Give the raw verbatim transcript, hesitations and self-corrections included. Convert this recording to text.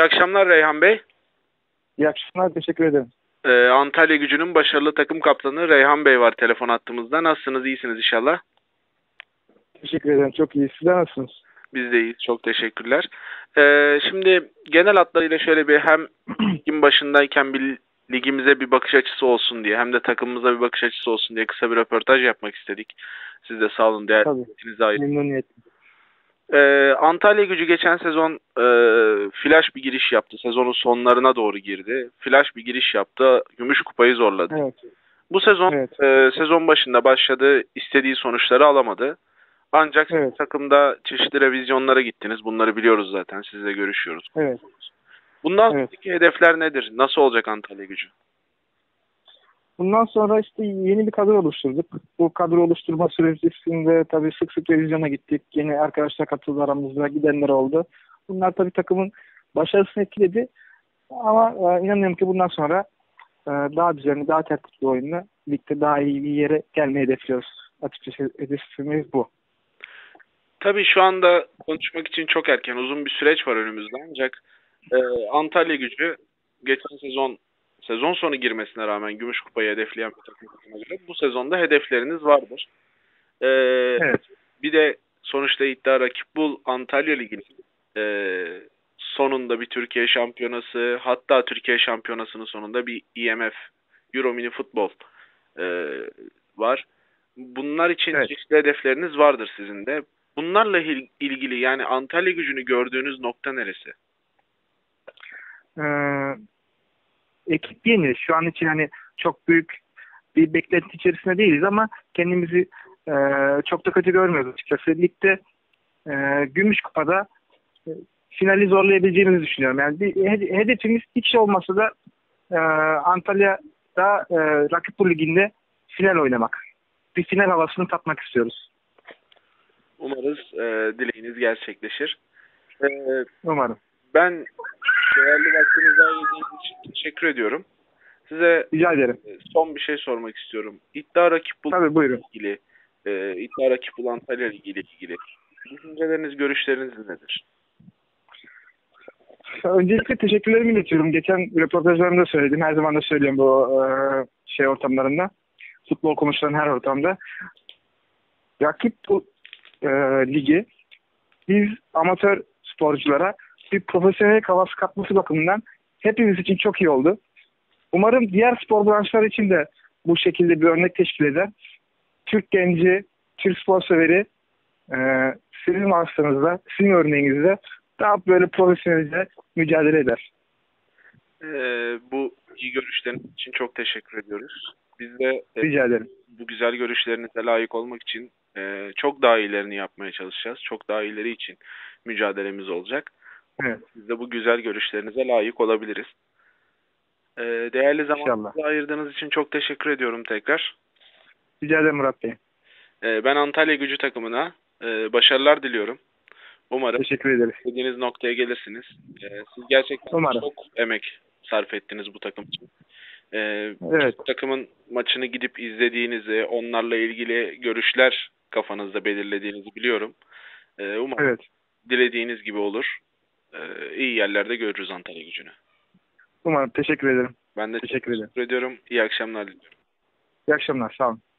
akşamlar Reyhan Bey. İyi akşamlar, teşekkür ederim. Ee, Antalya Gücü'nün başarılı takım kaptanı Reyhan Bey var telefon attığımızda. Nasılsınız? İyisiniz inşallah. Teşekkür ederim, çok iyi. Sizler nasılsınız? Biz de iyiyiz. Çok teşekkürler. Ee, şimdi genel hatlarıyla şöyle bir hem ligin başındayken bir ligimize bir bakış açısı olsun diye hem de takımımıza bir bakış açısı olsun diye kısa bir röportaj yapmak istedik. Siz de sağ olun. Değerli Tabii, vaktinizi ayırdınız. memnuniyetle. Ee, Antalya Gücü geçen sezon e, flash bir giriş yaptı. Sezonun sonlarına doğru girdi. Flash bir giriş yaptı. Gümüş kupayı zorladı. Evet, Bu sezon evet, e, sezon başında başladı. İstediği sonuçları alamadı. Ancak siz evet, takımda çeşitli revizyonlara gittiniz. Bunları biliyoruz zaten. Sizle görüşüyoruz. evet, Bundan evet. sonraki hedefler nedir? Nasıl olacak Antalya Gücü? Bundan sonra işte yeni bir kadro oluşturduk. Bu kadro oluşturma sürecinde tabii sık sık revizyona gittik. Yeni arkadaşlar katıldı aramızda, gidenler oldu. Bunlar tabii takımın başarısını etkiledi. Ama e, inanıyorum ki bundan sonra e, daha düzenli, daha tertipli oyunla ligde daha iyi bir yere gelmeyi hedefliyoruz. Açıkçası hedefimiz bu. Tabii şu anda konuşmak için çok erken. Uzun bir süreç var önümüzde. Ancak e, Antalya Gücü geçen sezon sezon sonu girmesine rağmen Gümüş Kupayı hedefleyen bir takım olduğuna göre bu sezonda hedefleriniz vardır. E, Evet, Bir de sonuçta iddia rakip bul Antalya Ligi'nin e, sonunda bir Türkiye şampiyonası, hatta Türkiye şampiyonasının sonunda bir E M F Euro Mini Futbol e, var. Bunlar için evet. çeşitli hedefleriniz vardır sizin de. Bunlarla il- ilgili yani Antalya Gücü'nü gördüğünüz nokta neresi? Ee, Ekip yeni. Şu an için hani çok büyük bir beklenti içerisinde değiliz ama kendimizi e, çok da kötü görmüyoruz açıkçası. Ligde e, Gümüş Kupa'da e, finali zorlayabileceğimizi düşünüyorum. Yani bir hed- hedefimiz hiç olmasa da e, Antalya'da e, Rakip Bu Ligi'nde final oynamak. Bir final havasını tatmak istiyoruz. Umarız e, dileğiniz gerçekleşir. E, Umarım. Ben değerli vaktinizi ayırdığınız için teşekkür ediyorum. Size Rica ederim. e, son bir şey sormak istiyorum. İddia rakip bul Tabii, buyurun. ilgili, e, iddia rakip bul Antalya Ligi ile ilgili düşünceleriniz, görüşleriniz nedir? Öncelikle teşekkürlerimi iletiyorum. Geçen röportajlarımda söyledim. Her zaman da söylüyorum bu e, şey ortamlarında. Futbol konuşulan her ortamda. Rakip Bu e, ligi biz amatör sporculara bir profesyonel havası katması bakımından hepimiz için çok iyi oldu. Umarım diğer spor branşları için de bu şekilde bir örnek teşkil eder. Türk genci, Türk spor severi e, sizin vasıtanızda, sizin örneğinizde daha böyle profesyonelce mücadele eder. E, Bu iyi görüşleriniz için çok teşekkür ediyoruz. Biz de e, Rica ederim. bu güzel görüşlerinize layık olmak için e, çok daha iyilerini yapmaya çalışacağız. Çok daha ileri için mücadelemiz olacak. Evet, Biz de bu güzel görüşlerinize layık olabiliriz. E, Değerli inşallah. zamanınızı ayırdığınız için çok teşekkür ediyorum tekrar. Rica ederim Murat Bey. E, ben Antalya Gücü takımına e, başarılar diliyorum. Umarım Teşekkür ederiz. istediğiniz noktaya gelirsiniz. E, siz gerçekten Umarım. çok emek sarf ettiniz bu takım için. E, Evet, Bu takımın maçını gidip izlediğinizi, onlarla ilgili görüşler kafanızda belirlediğinizi biliyorum. E, umarım evet. dilediğiniz gibi olur. E, iyi yerlerde görürüz Antalya Gücü'nü. Umarım. Teşekkür ederim. Ben de Teşekkür çok ederim. teşekkür ediyorum. İyi akşamlar diliyorum. İyi akşamlar. Sağ olun.